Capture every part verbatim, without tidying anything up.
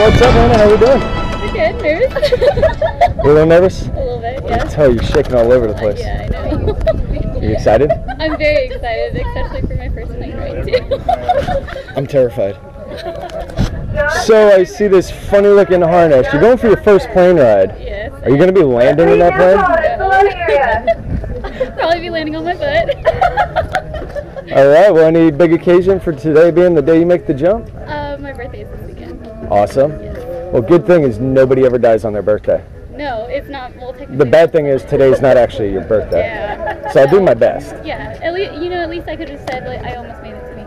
What's up, Hannah? How we doing? We're good. Nervous? You a little nervous? A little bit, I yeah. can tell you're shaking all over the place. Uh, yeah, I know. You excited? I'm very excited, especially for my first plane ride, too. I'm terrified. So I see this funny looking harness. You're going for your first plane ride. Yes. Are you going to be landing in that plane? Probably be landing on my butt. All right. Well, any big occasion for today being the day you make the jump? Uh, my birthday is this weekend. Awesome. Yes. Well, good thing is nobody ever dies on their birthday. No, it's not. Well, technically. The bad thing is today's not actually your birthday. Yeah. So I'll do my best. Yeah. At least, you know, at least I could have said, like, I almost made it to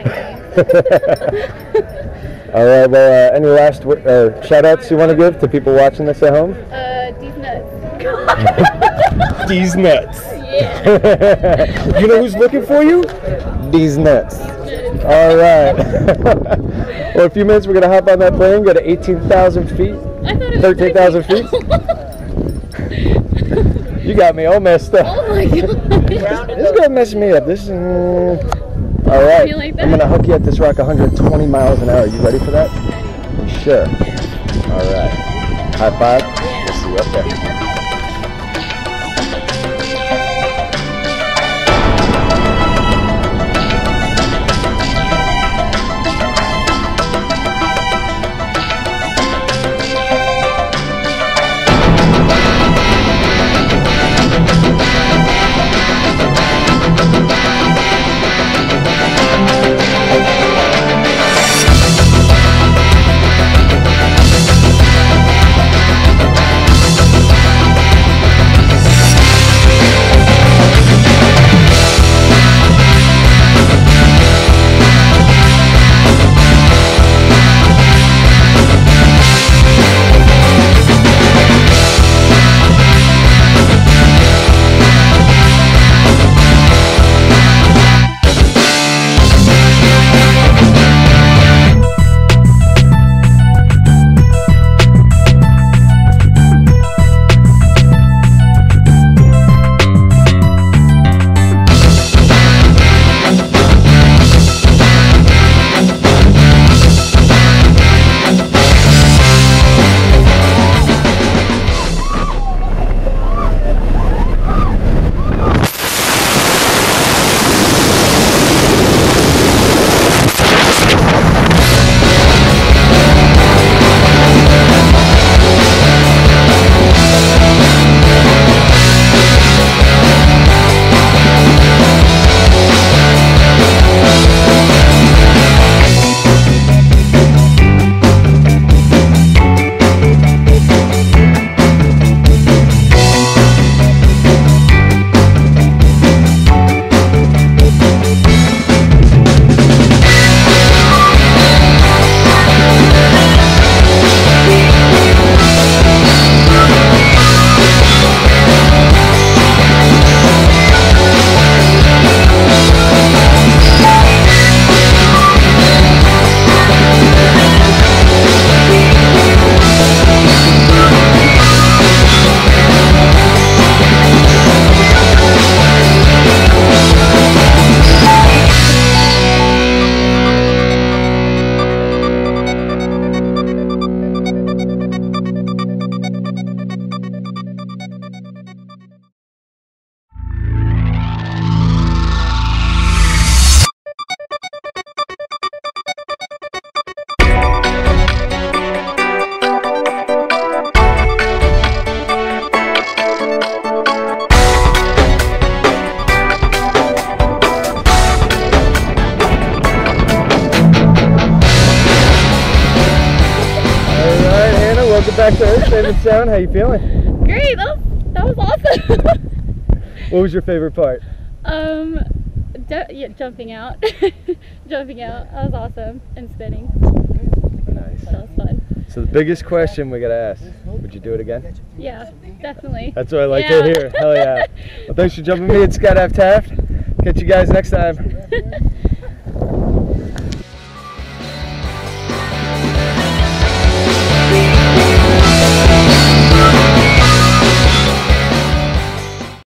nineteen. All right. Well, uh, any last uh, shout outs you want to give to people watching this at home? Uh, these nuts. These nuts. Yeah. You know who's looking for you? These nuts. All right. Well, in a few minutes we're gonna hop on that plane, go to eighteen thousand feet. I thought it was thirteen thousand feet. You got me all messed up. Oh my god. This is gonna mess me up. This is. Mm, all right. You like that? I'm gonna hook you at this rock one hundred twenty miles an hour. You ready for that? Ready. Sure. All right. High five. Yeah. We'll see you up there. Back to Earth, safe and sound. How you feeling? Great. That was, that was awesome. What was your favorite part? Um, yeah, jumping out. Jumping out. That was awesome. And spinning. Nice. That was fun. So the biggest question we gotta ask: would you do it again? Yeah, definitely. That's what I like yeah. to hear. Hell yeah. Well, thanks for jumping me at Skydive Taft. Catch you guys next time.